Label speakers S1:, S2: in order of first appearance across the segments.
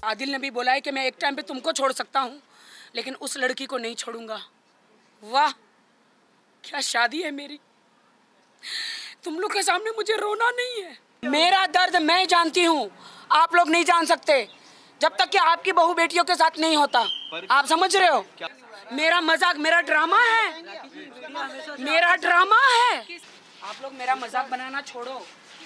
S1: आदिल ने भी बोला है कि मैं एक टाइम पे तुमको छोड़ सकता हूँ, लेकिन उस लड़की को नहीं छोड़ूंगा। वाह क्या शादी है मेरी। तुम लोग के सामने मुझे रोना नहीं है। मेरा दर्द मैं जानती हूँ, आप लोग नहीं जान सकते जब तक कि आपकी बहू बेटियों के साथ नहीं होता। आप समझ रहे हो? मेरा मजाक, मेरा ड्रामा है, मेरा ड्रामा है। आप लोग मेरा मजाक बनाना छोड़ो।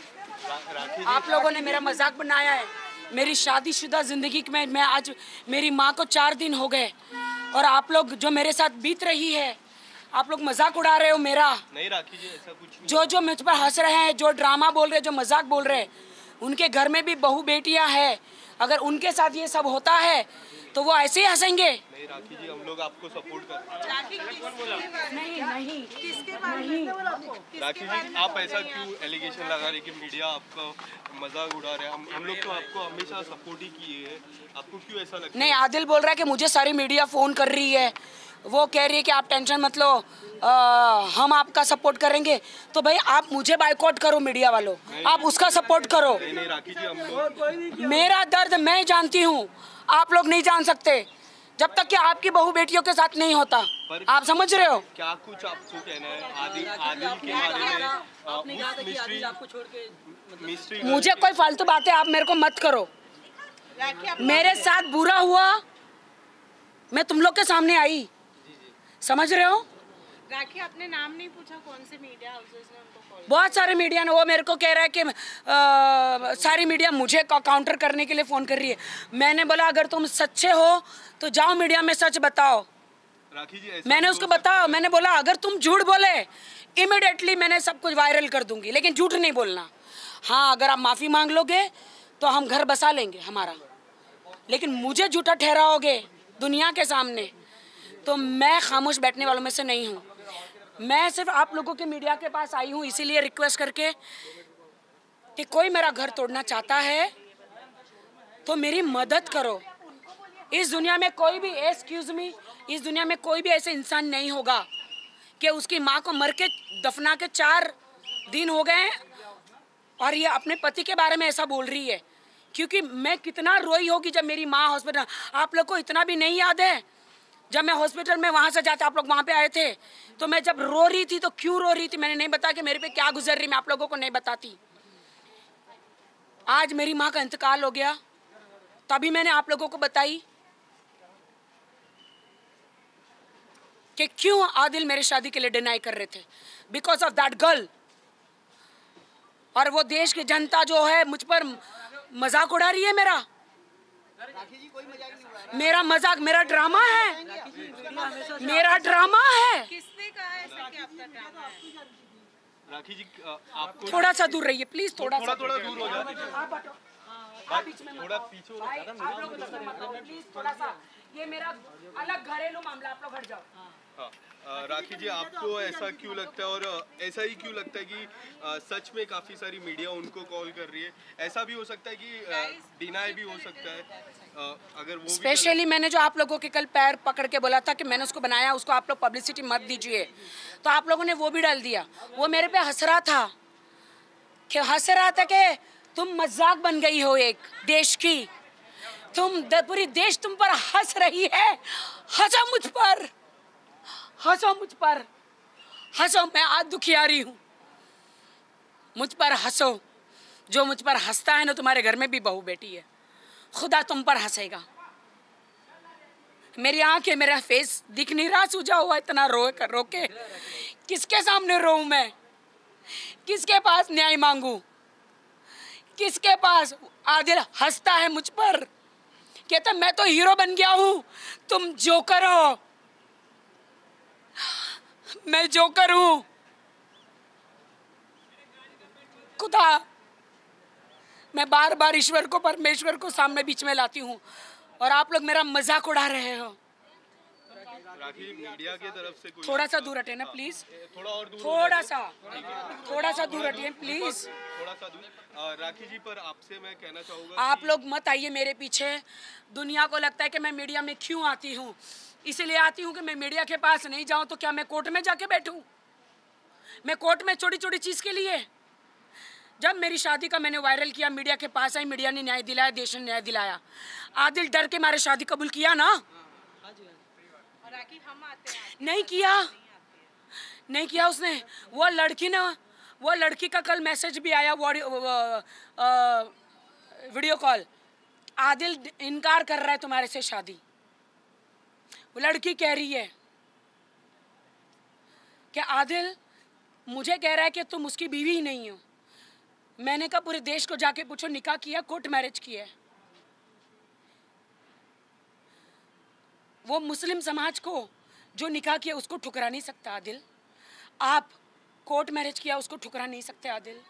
S1: आप लोगों ने मेरा मजाक बनाया है। मेरी शादीशुदा जिंदगी में मैं आज, मेरी माँ को 4 दिन हो गए, और आप लोग जो मेरे साथ बीत रही है, आप लोग मजाक उड़ा रहे हो मेरा।
S2: नहीं राखी जी, ऐसा कुछ नहीं।
S1: जो मुझ पर हंस रहे हैं, जो ड्रामा बोल रहे हैं, जो मजाक बोल रहे हैं, उनके घर में भी बहू बेटियां हैं। अगर उनके साथ ये सब होता है तो वो ऐसे ही हंसेंगे।
S2: नहीं राखी जी, हम लोग आपको सपोर्ट करते हैं।
S1: नहीं
S3: किसके बारे में?
S2: राखी जी, आप ऐसा क्यों एलिगेशन लगा रहे कि मीडिया आपका मजाक उड़ा रहे हैं? हम लोग तो आपको हमेशा सपोर्ट ही किए हैं, आपको क्यों ऐसा लगता है?
S1: नहीं, आदिल बोल रहा है कि मुझे सारी मीडिया फ़ोन कर रही है, वो कह रही है कि आप टेंशन मत लो, हम आपका सपोर्ट करेंगे। तो भाई आप मुझे बायकॉट करो, मीडिया वालों, आप उसका सपोर्ट करो।
S2: नहीं राखी जी, हम लोग
S1: मेरा दर्द मैं जानती हूँ, आप लोग नहीं जान सकते जब तक कि आपकी बहू बेटियों के साथ नहीं होता। आप समझ रहे हो?
S2: क्या कुछ आपको कहना है आदिल के बारे में? मिस्ट्री
S1: मुझे कोई फालतू बातें आप मेरे को मत करो। मेरे साथ बुरा हुआ, मैं तुम लोग के सामने आई, समझ रहे हो?
S3: राखी, आपने नाम नहीं पूछा कौन से मीडिया हाउसेस ने उनको कॉल?
S1: बहुत सारे मीडिया ने, वो मेरे को कह रहा है कि सारी मीडिया मुझे काउंटर करने के लिए फ़ोन कर रही है। मैंने बोला अगर तुम सच्चे हो तो जाओ मीडिया में सच बताओ।
S2: राखी जी,
S1: मैंने उसको बताओ, मैंने बोला अगर तुम झूठ बोले इमिडिएटली मैंने सब कुछ वायरल कर दूंगी, लेकिन झूठ नहीं बोलना। हाँ, अगर आप माफ़ी मांग लोगे तो हम घर बसा लेंगे हमारा, लेकिन मुझे झूठा ठहराओगे दुनिया के सामने तो मैं खामोश बैठने वालों में से नहीं हूँ। मैं सिर्फ आप लोगों के मीडिया के पास आई हूँ इसीलिए रिक्वेस्ट करके कि कोई मेरा घर तोड़ना चाहता है तो मेरी मदद करो। इस दुनिया में कोई भी, एक्सक्यूज मी, इस दुनिया में कोई भी ऐसे इंसान नहीं होगा कि उसकी माँ को मर के दफना के 4 दिन हो गए और ये अपने पति के बारे में ऐसा बोल रही है। क्योंकि मैं कितना रोई होगी जब मेरी माँ हॉस्पिटल, आप लोग को इतना भी नहीं याद है जब मैं हॉस्पिटल में वहाँ से जाते, आप लोग वहाँ पे आए थे, तो मैं जब रो रही थी तो क्यों रो रही थी मैंने नहीं बताया कि मेरे पे क्या गुजर रही, मैं आप लोगों को नहीं बताती। आज मेरी माँ का इंतकाल हो गया, तभी मैंने आप लोगों को बताई कि क्यों आदिल मेरे शादी के लिए डिनाई कर रहे थे, बिकॉज ऑफ दैट गर्ल। और वो देश की जनता जो है मुझ पर मजाक उड़ा रही है मेरा। मेरा मजाक, मेरा ड्रामा है, मेरा ड्रामा है।
S3: किसने कहा ऐसा कि आपका ड्रामा है?
S2: राखी जी, आपको
S1: थोड़ा सा दूर रहिए प्लीज, थोड़ा सा
S2: थोड़ा दूर हो जाए, थोड़ा पीछे हो जाए।
S1: आप लोग उधर से मत आओ प्लीज, थोड़ा सा, ये मेरा अलग घरेलू मामला, आप लोग हट जाओ।
S2: हाँ, राखी जी, आपको ऐसा क्यों लगता है, और ऐसा ही क्यों लगता है कि सच में काफ़ी सारी मीडिया उनको कॉल कर रही है? ऐसा भी हो सकता है कि डिनाई भी हो सकता है, अगर वो
S1: स्पेशली मैंने जो आप लोगों के कल पैर पकड़ के बोला था कि मैंने उसको बनाया, उसको आप लोग पब्लिसिटी मत दीजिए, तो आप लोगों ने वो भी डाल दिया। वो मेरे पे हंस रहा था कि तुम मजाक बन गई हो एक देश की, पूरी देश तुम पर हंस रही है। हंसो मुझ पर, हंसो मुझ पर, हंसो, मैं आज दुखियारी हूँ, मुझ पर हंसो। जो मुझ पर हंसता है ना, तुम्हारे घर में भी बहू बेटी है, खुदा तुम पर हंसेगा। मेरी आंखें, मेरा फेस दिख नहीं रहा, सूझा हुआ इतना रो के किसके सामने रोऊं मैं? किसके पास न्याय मांगू? किसके पास? आदिल हंसता है मुझ पर, कहता मैं तो हीरो बन गया हूँ, तुम जोकर हो। मैं जोकर हूँ। खुदा, मैं बार बार ईश्वर को, परमेश्वर को सामने बीच में लाती हूँ और आप लोग मेरा मजाक उड़ा रहे हो।
S2: राखी, मीडिया की तरफ से
S1: थोड़ा सा दूर हटे ना प्लीज,
S2: थोड़ा और दूर,
S1: थोड़ा सा दूर हटिए प्लीज,
S2: थोड़ा सा दूर। राखी जी, पर आपसे मैं कहना चाहूँगा,
S1: आप लोग मत आइए मेरे पीछे। दुनिया को लगता है कि मैं मीडिया में क्यों आती हूँ, इसलिए आती हूँ कि मैं मीडिया के पास नहीं जाऊँ तो क्या मैं कोर्ट में जाके बैठूँ? मैं कोर्ट में छोटी छोटी चीज़ के लिए जब मेरी शादी का मैंने वायरल किया, मीडिया के पास आई, मीडिया ने न्याय दिलाया, देश ने न्याय दिलाया। आदिल डर के मारे शादी कबूल किया ना?
S3: और राखी हम आते हैं,
S1: नहीं किया, नहीं किया उसने। वो लड़की का कल मैसेज भी आया, वीडियो कॉल। आदिल इनकार कर रहा है तुम्हारे से शादी। वो लड़की कह रही है कि आदिल मुझे कह रहा है कि तुम उसकी बीवी ही नहीं हो। मैंने कहा पूरे देश को जाके पूछो, निकाह किया, कोर्ट मैरिज किया है। वो मुस्लिम समाज को जो निकाह किया उसको ठुकरा नहीं सकता आदिल। आप कोर्ट मैरिज किया उसको ठुकरा नहीं सकते आदिल।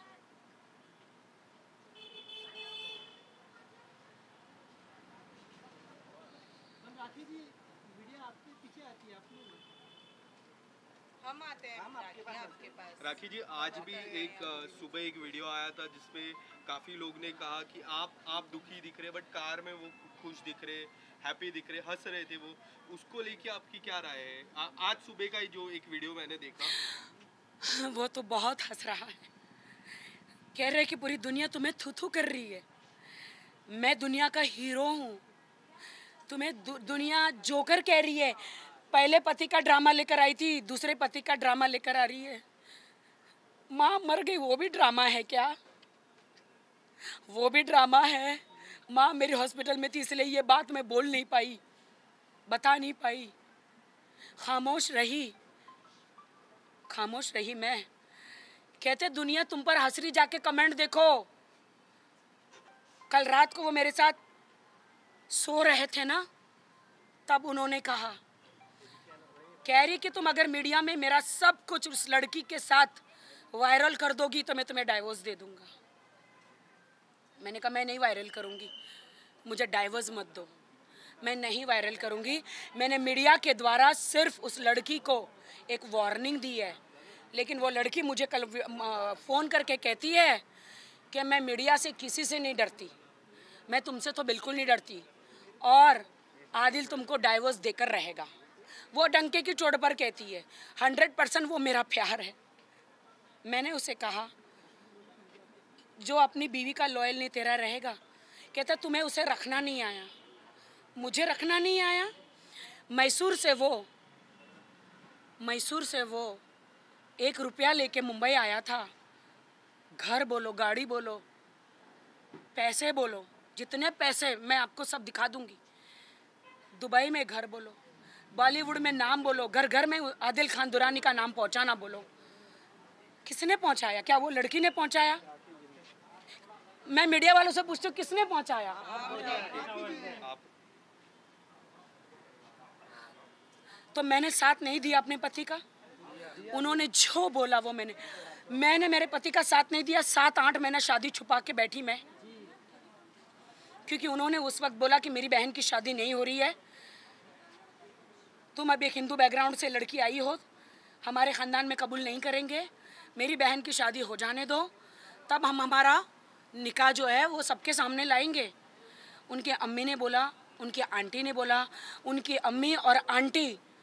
S3: हम आते हैं राखी आपके पास।
S2: राखी जी, आज भी एक सुबह एक वीडियो आया था जिसमें काफी लोग ने कहा कि आप दुखी दिख रहे, बट कार में वो खुश दिख रहे, हैप्पी दिख रहे, हंस रहे थे वो। उसको लेके आपकी क्या राय है? आज सुबह का ही जो एक वीडियो मैंने देखा,
S1: वो तो बहुत हंस रहा है, कह रहे कि पूरी दुनिया तुम्हें थू थू कर रही है। मैं दुनिया का हीरो हूँ, तुम्हें दुनिया जोकर कह रही है। पहले पति का ड्रामा लेकर आई थी, दूसरे पति का ड्रामा लेकर आ रही है। माँ मर गई, वो भी ड्रामा है क्या? वो भी ड्रामा है। माँ मेरे हॉस्पिटल में थी, इसलिए ये बात मैं बोल नहीं पाई, बता नहीं पाई, खामोश रही मैं। कहते दुनिया तुम पर हंस रही, जाके कमेंट देखो। कल रात को वो मेरे साथ सो रहे थे ना, तब उन्होंने कहा, कह रही कि तुम अगर मीडिया में मेरा सब कुछ उस लड़की के साथ वायरल कर दोगी तो मैं तुम्हें डाइवोर्स दे दूंगा। मैंने कहा मैं नहीं वायरल करूंगी, मुझे डाइवोर्स मत दो, मैं नहीं वायरल करूंगी। मैंने मीडिया के द्वारा सिर्फ उस लड़की को एक वार्निंग दी है, लेकिन वो लड़की मुझे कल फ़ोन करके कहती है कि मैं मीडिया से किसी से नहीं डरती, मैं तुमसे तो बिल्कुल नहीं डरती, और आदिल तुमको डाइवोर्स देकर रहेगा। वो डंके की चोट पर कहती है। 100% वो मेरा प्यार है। मैंने उसे कहा जो अपनी बीवी का लॉयल नहीं तेरा रहेगा। कहता तुम्हें उसे रखना नहीं आया, मुझे रखना नहीं आया। मैसूर से वो 1 रुपया लेके मुंबई आया था। घर बोलो, गाड़ी बोलो, पैसे बोलो, जितने पैसे मैं आपको सब दिखा दूंगी। दुबई में घर बोलो, बॉलीवुड में नाम बोलो, घर घर में आदिल खान दुरानी का नाम पहुंचाना बोलो। किसने पहुंचाया? क्या वो लड़की ने पहुंचाया? मैं मीडिया वालों से पूछती हूँ किसने पहुंचाया? तो मैंने साथ नहीं दिया अपने पति का। उन्होंने जो बोला वो मैंने मेरे पति का साथ नहीं दिया। 7-8 महीना शादी छुपा के बैठी मैं, क्योंकि उन्होंने उस वक्त बोला कि मेरी बहन की शादी नहीं हो रही है, तुम अब एक हिंदू बैकग्राउंड से लड़की आई हो, हमारे ख़ानदान में कबूल नहीं करेंगे, मेरी बहन की शादी हो जाने दो, तब हम हमारा निकाह जो है वो सबके सामने लाएंगे। उनकी अम्मी ने बोला, उनकी आंटी ने बोला, उनकी अम्मी और आंटी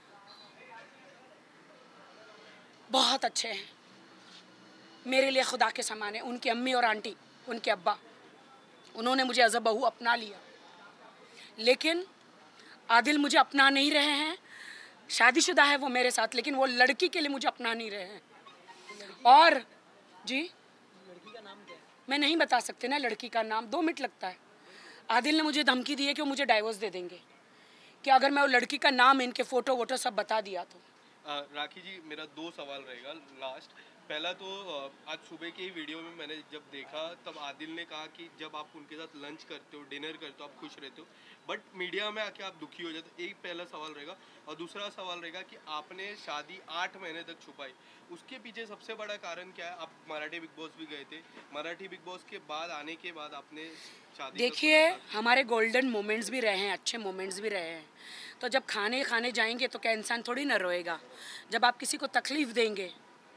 S1: बहुत अच्छे हैं, मेरे लिए खुदा के समान है। उनकी अम्मी और आंटी, उनके अब्बा, उन्होंने मुझे एज अ बहू अपना लिया। लेकिन आदिल मुझे अपना नहीं रहे हैं। शादीशुदा है वो मेरे साथ, लेकिन वो लड़की के लिए मुझे अपना नहीं रहे हैं। और जी लड़की का नाम क्या है? मैं नहीं बता सकते ना लड़की का नाम, 2 मिनट लगता है। आदिल ने मुझे धमकी दी है कि वो मुझे डाइवोर्स दे देंगे कि अगर मैं वो लड़की का नाम, इनके फ़ोटो वोटो सब बता दिया तो।
S2: राखी जी, मेरा 2 सवाल रहेगा लास्ट। पहला तो आज सुबह के ही वीडियो में मैंने जब देखा तब आदिल ने कहा कि जब आप उनके साथ लंच करते हो, डिनर करते हो, आप खुश रहते हो, बट मीडिया में आके आप दुखी हो जाते हो। एक पहला सवाल रहेगा। और दूसरा सवाल रहेगा कि आपने शादी 8 महीने तक छुपाई, उसके पीछे सबसे बड़ा कारण क्या है? आप मराठी बिग बॉस भी गए थे, मराठी बिग बॉस के बाद आने के बाद आपने शादी,
S1: देखिए हमारे गोल्डन मोमेंट्स भी रहे हैं, अच्छे मोमेंट्स भी रहे हैं। तो जब खाने जाएंगे तो क्या इंसान थोड़ी ना रोएगा? जब आप किसी को तकलीफ़ देंगे,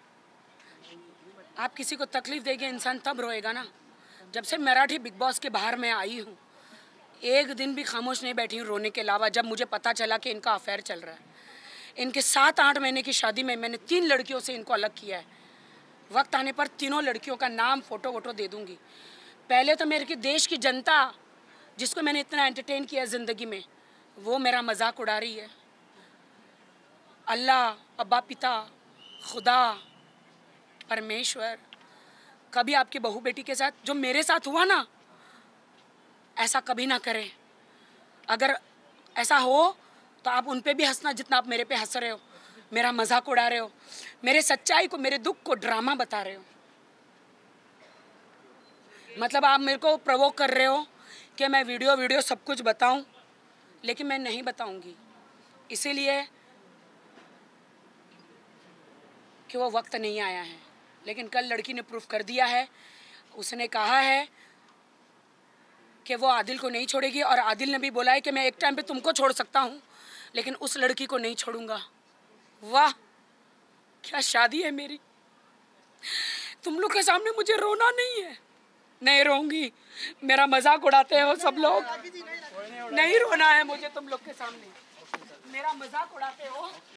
S1: इंसान तब रोएगा ना। जब से मराठी बिग बॉस के बाहर मैं आई हूँ, एक दिन भी खामोश नहीं बैठी हूँ रोने के अलावा। जब मुझे पता चला कि इनका अफेयर चल रहा है, इनके 7-8 महीने की शादी में मैंने 3 लड़कियों से इनको अलग किया है। वक्त आने पर तीनों लड़कियों का नाम फ़ोटो वोटो दे दूँगी। पहले तो मेरे की देश की जनता जिसको मैंने इतना एंटरटेन किया ज़िंदगी में, वो मेरा मजाक उड़ा रही है। अल्लाह, अब्बा, पिता, खुदा, परमेश्वर, कभी आपकी बहू बेटी के साथ जो मेरे साथ हुआ ना, ऐसा कभी ना करें। अगर ऐसा हो तो आप उन पे भी हंसना जितना आप मेरे पे हंस रहे हो, मेरा मजाक उड़ा रहे हो, मेरे सच्चाई को, मेरे दुख को ड्रामा बता रहे हो। मतलब आप मेरे को प्रवोक कर रहे हो कि मैं वीडियो सब कुछ बताऊं, लेकिन मैं नहीं बताऊंगी, इसीलिए कि वो वक्त नहीं आया है। लेकिन कल लड़की ने प्रूफ कर दिया है, उसने कहा है कि वो आदिल को नहीं छोड़ेगी, और आदिल ने भी बोला है कि मैं एक टाइम पे तुमको छोड़ सकता हूँ लेकिन उस लड़की को नहीं छोड़ूंगा। वाह, क्या शादी है मेरी। तुम लोग के सामने मुझे रोना नहीं है, नहीं रोऊंगी। मेरा मजाक उड़ाते हो सब लोग, नहीं रोना है मुझे तुम लोग के सामने, मेरा मजाक उड़ाते हो।